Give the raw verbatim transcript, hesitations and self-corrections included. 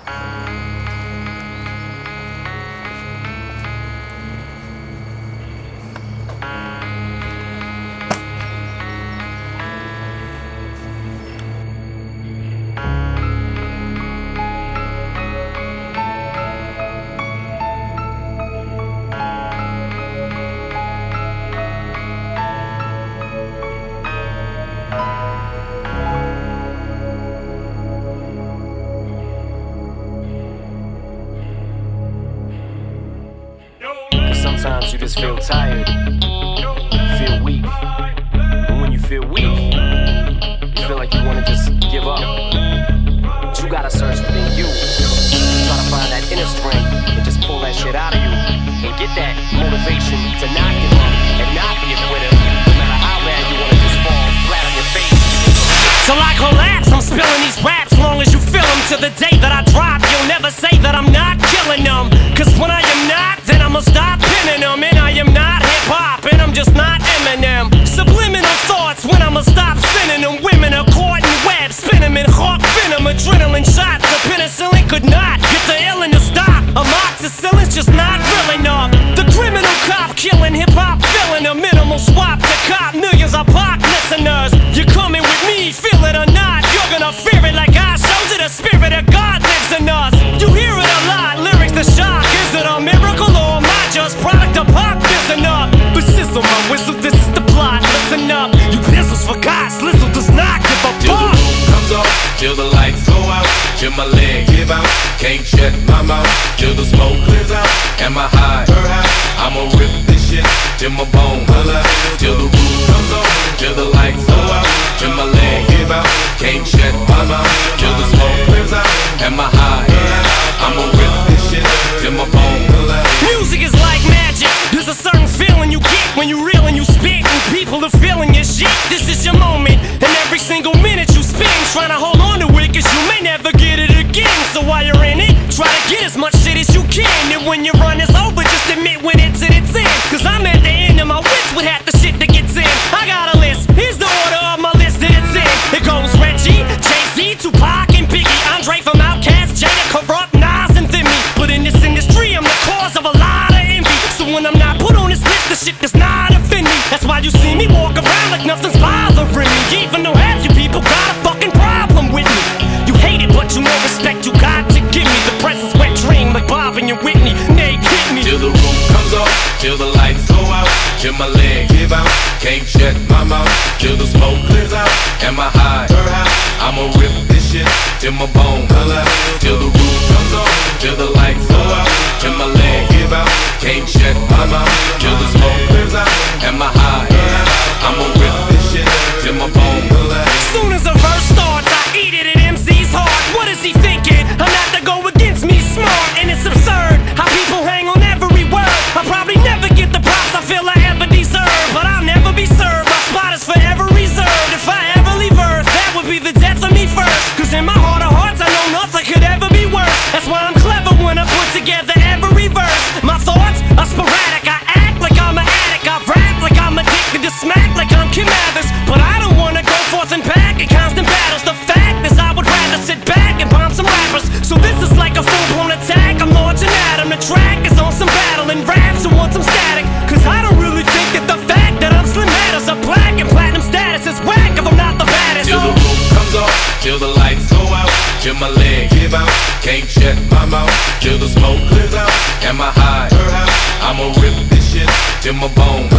Sometimes you just feel tired, feel weak, and when you feel weak, you feel like you want to just give up. But you gotta search within you, try to find that inner strength and just pull that shit out of you and get that motivation to not give up and not be a quitter, no matter how bad you want to just fall flat on your face. Till I collapse, I'm spilling these raps long as you feel them. To the day that I drop, you'll never say that I'm not killing them. Cause when I am not, then I'ma stop pinning them. And I am not hip-hop, and I'm just not Eminem. Subliminal thoughts when I'ma stop sending them. Women are caught in webs, spin them in hawk venom. Adrenaline shots, the penicillin could not get the illin' to stop. Amoxicillin's just not real enough. The criminal cop killing hip-hop, filling a minimal swap to cop millions of pop listeners. You're coming with me, feel it or not, you're gonna fear it like I showed you. The spirit of God lives in us. You hear it a lot, lyrics to shock. Is it a miracle or am I just product of pop? Listen up, but sizzle my whistle, this is the plot. Listen up, you pistols forgot, Slizzle does not give a Till fuck. the roof comes off, till the lights go out, till my leg give out, can't shut my mouth, till the smoke clears out, and my high, her high, I'ma rip this shit, till my bone holla, till the roof comes off, till the lights go out, till my leg give out, can't shut my mouth, till the smoke clears out, and my high, I'ma rip this shit, till my bone holla. Music is like magic, there's a certain feeling you get when you reel and you spit, and people are feeling your shit. This is your moment, and every single minute you spend trying to hold on to it, cause you may never get it again. So while you're in it, try to get as much shit as you can, and when your run is over, just admit when it's in its end. Cause I'm at the end of my wits with half the shit that gets in. I got a list, here's the order of my list that it's in. It goes Reggie, Jay-Z, Tupac, and Biggie, Andre from Outkast, Jada, Corrupt, Nas, and Thimmy. But in this industry, I'm the cause of a lot of envy. So when I'm not put on this list, the shit does not offend me. That's why you see me walk around like nothing's bothering me, even though half you people got a fucking problem with me. You hate it, but you know respect you got to give me. The presence wet dream like Bob and your Whitney. Nay, hit me. Till the roof comes off, till the lights go out, till my leg give out, can't shut my mouth, till the smoke clears out, and my high, her high, I'ma rip this shit, till my bone holla, till the roof comes off, till the lights go out, till my leg give out, can't shut my mouth, till the smoke clears out, and my high, I'ma rip this shit, till my bone holla. Soon as a verse starts, I eat it at M C's heart. What is he thinking? I'm not to go against me, smart, and it's absurd how people hang on every word. I'll probably never get the props I feel I ever deserve, but I'll never be served. My spot is forever reserved. If I ever leave Earth, that would be the death of me first. Cause in my heart of hearts, I know nothing could ever be worse. That's why I'm clever when I put together every verse. My thoughts are sporadic. I act like I'm an addict. I rap like I'm addicted to smack like I'm Kim Mathers. But I don't wanna go forth and back in constant battles. The fact is I would rather sit back and bomb some rappers. So this is like a full-blown attack. I'm launching at him. The track is on some battle and raps who want some static. Cause I don't really think that the fact that I'm Slim matters. A black and platinum status is whack if I'm not the baddest. Till the roof comes off, till the lights go out, till my leg give out, can't shut my mouth, till the smoke clears out, and my high, her high, I'ma rip this shit, till my bone